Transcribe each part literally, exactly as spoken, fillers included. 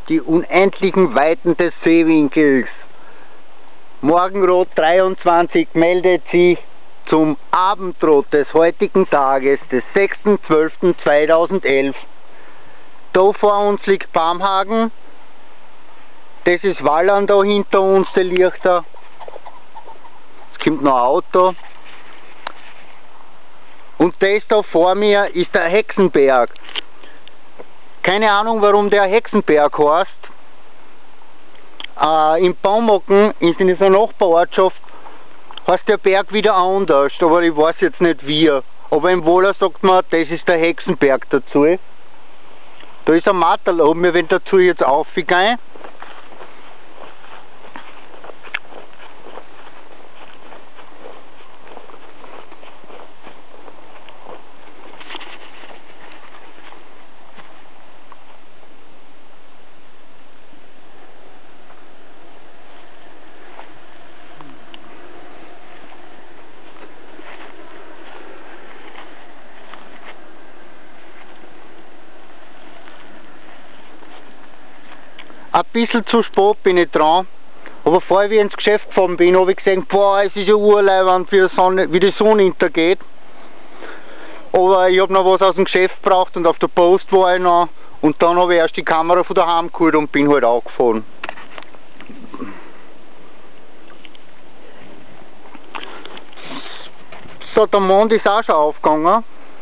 die unendlichen Weiten des Seewinkels. Morgenrot dreiundzwanzig meldet sich zum Abendrot des heutigen Tages, des sechsten zwölften zweitausendelf. Da vor uns liegt Bamhagen, das ist Wallern da hinter uns, der Lichter. Es kommt noch ein Auto. Und das da vor mir ist der Hexenberg. Keine Ahnung, warum der Hexenberg heißt. Äh, in Baumocken, in dieser Nachbarortschaft, heißt der Berg wieder anders, aber ich weiß jetzt nicht wie. Aber im Wohler sagt man, das ist der Hexenberg dazu. Da ist ein Matterl oben, wir werden dazu jetzt aufgehen. Ein bisschen zu spät bin ich dran, aber bevor ich ins Geschäft gefahren bin, habe ich gesehen, boah, es ist ja urleibend, wie, wie die Sonne hintergeht. Aber ich habe noch was aus dem Geschäft gebraucht und auf der Post war ich noch und dann habe ich erst die Kamera von daheim geholt und bin halt auch gefahren. So, der Mond ist auch schon aufgegangen.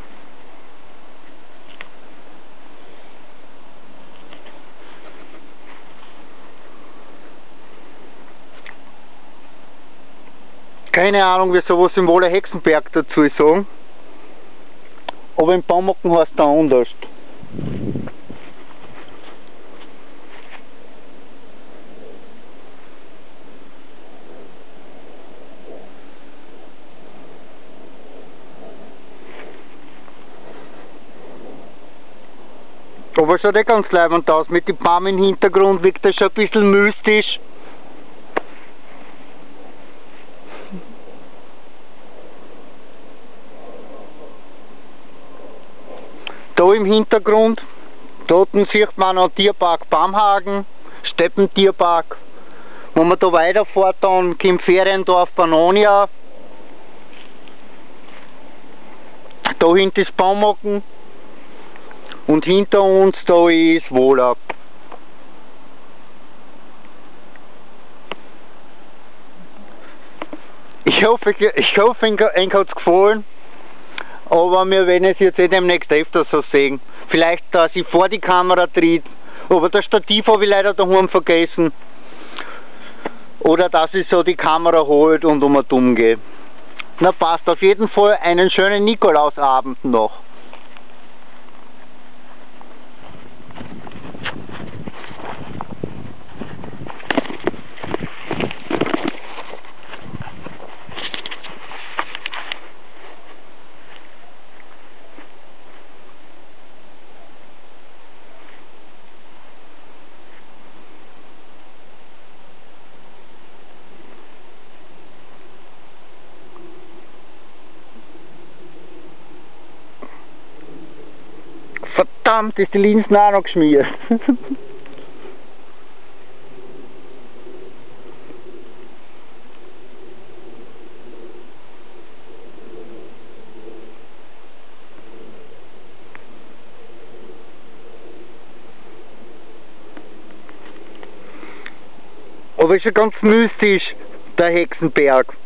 Keine Ahnung, wie sowas im Wohler Hexenberg dazu sagen. Aber in Baumocken heißt es anders. Aber schaut eh ganz leibend aus. Mit dem Baum im Hintergrund wirkt das schon ein bisschen mystisch. Da im Hintergrund, dort sieht man noch Tierpark Bamhagen, Steppentierpark. Wenn man da weiterfährt, dann kommt Feriendorf Pannonia. Da hinten ist Baumocken und hinter uns da ist Wohler. Ich hoffe, ich hoffe, euch hat es gefallen. Aber wir werden es jetzt eh demnächst öfter so sehen. Vielleicht, dass ich vor die Kamera tritt, aber das Stativ habe ich leider daheim vergessen. Oder dass ich so die Kamera holt und um dumm gehe. Na passt, auf jeden Fall einen schönen Nikolausabend noch. Verdammt, ist die Linsen auch noch geschmiert. Aber ist schon ganz mystisch, der Hexenberg.